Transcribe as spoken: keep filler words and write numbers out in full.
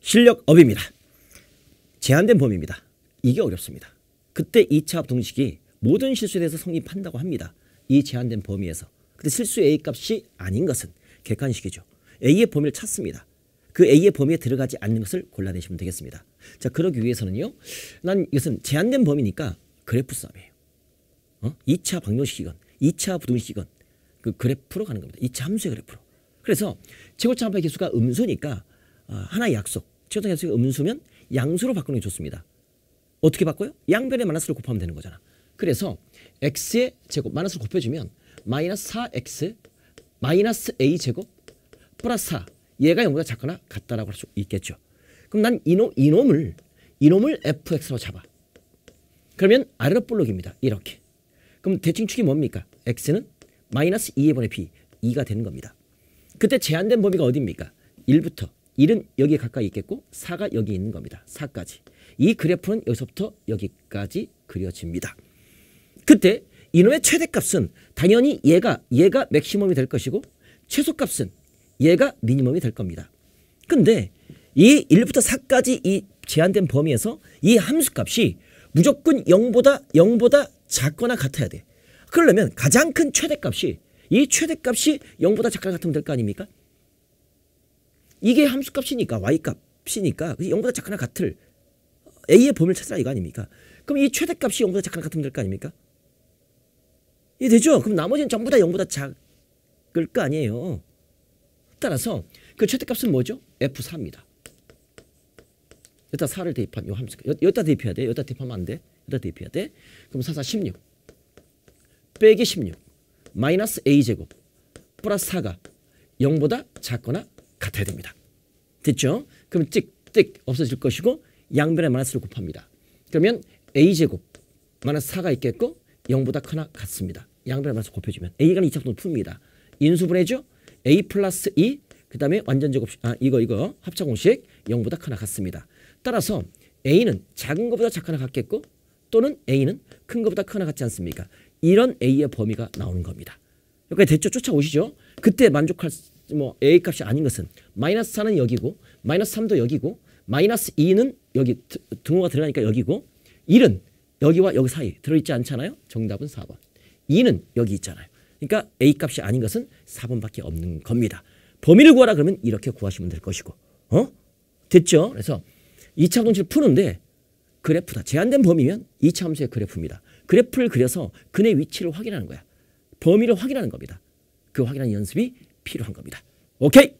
실력업입니다. 제한된 범위입니다. 이게 어렵습니다. 그때 이 차 부등식이 모든 실수에 대해서 성립한다고 합니다. 이 제한된 범위에서. 근데 실수 A 값이 아닌 것은 객관식이죠. A의 범위를 찾습니다. 그 A의 범위에 들어가지 않는 것을 골라내시면 되겠습니다. 자, 그러기 위해서는요. 난 이것은 제한된 범위니까 그래프 싸움이에요. 어? 이 차 방정식이건 이 차 부등식이건 그 그래프로 가는 겁니다. 이 차 함수의 그래프로. 그래서 최고차함수의 개수가 음수니까 어, 하나의 약속. 최고차함수의 개수가 음수면 양수로 바꾸는 게 좋습니다. 어떻게 바꿔요? 양변에 마이너스를 곱하면 되는 거잖아. 그래서 x의 제곱 마이너스를 곱해주면 마이너스 사 엑스 마이너스 a 제곱 플러스 사 얘가 영보다 작거나 같다라고 할 수 있겠죠. 그럼 난 이놈, 이놈을 이놈을 fx로 잡아. 그러면 아래로 볼록입니다. 이렇게. 그럼 대칭축이 뭡니까? x는 마이너스 이의 분의 b 이가 되는 겁니다. 그때 제한된 범위가 어디입니까? 일부터 일은 여기에 가까이 있겠고 사가 여기 있는 겁니다. 사까지. 이 그래프는 여기서부터 여기까지 그려집니다. 그때 이놈의 최대값은 당연히 얘가 얘가 맥시멈이 될 것이고 최소값은 얘가 미니멈이 될 겁니다. 근데 이 일부터 사까지 이 제한된 범위에서 이 함수값이 무조건 영보다 영보다 작거나 같아야 돼. 그러려면 가장 큰 최대값이 이 최대값이 영보다 작거나 같으면 될 거 아닙니까? 이게 함수값이니까 y값이니까 영보다 작거나 같을 a의 범위를 찾으라 이거 아닙니까? 그럼 이 최대값이 영보다 작거나 같으면 될 거 아닙니까? 이해되죠? 그럼 나머지는 전부 다 영보다 작을 거 아니에요. 따라서 그 최대값은 뭐죠? 에프 사입니다. 여기다 사를 대입한 요 함수. 여기다 대입해야 돼. 여기다 대입하면 안 돼. 여기다 대입해야 돼. 그럼 사, 사, 십육. 빼기 십육. 마이너스 a제곱. 플러스 사가 영보다 작거나 같아야 됩니다. 됐죠? 그럼 찍, 찍 없어질 것이고 양변에 마이너스를 곱합니다. 그러면 a제곱 마이너스 사가 있겠고 영보다 크나 같습니다. 양변에 마이너스 곱해주면 a가 이 차분을 풉니다. 인수분해죠? a 플러스 이 그 다음에 완전제곱 아 이거 이거 합차공식 영보다 크나 같습니다. 따라서 a는 작은 것보다 작거나 같겠고 또는 a는 큰 것보다 크나 같지 않습니까? 이런 a의 범위가 나오는 겁니다. 여기까지 됐죠? 쫓아오시죠? 그때 만족할 뭐 a 값이 아닌 것은 마이너스 사는 여기고 마이너스 삼도 여기고 마이너스 이는 여기 등호가 들어가니까 여기고 일은 여기와 여기 사이 들어있지 않잖아요? 정답은 사 번. 이는 여기 있잖아요. 그러니까 a 값이 아닌 것은 사 번밖에 없는 겁니다. 범위를 구하라 그러면 이렇게 구하시면 될 것이고. 어? 됐죠? 그래서 이 차 함수를 푸는데 그래프다. 제한된 범위면 이 차 함수의 그래프입니다. 그래프를 그려서 근의 위치를 확인하는 거야. 범위를 확인하는 겁니다. 그 확인하는 연습이 필요한 겁니다. 오케이?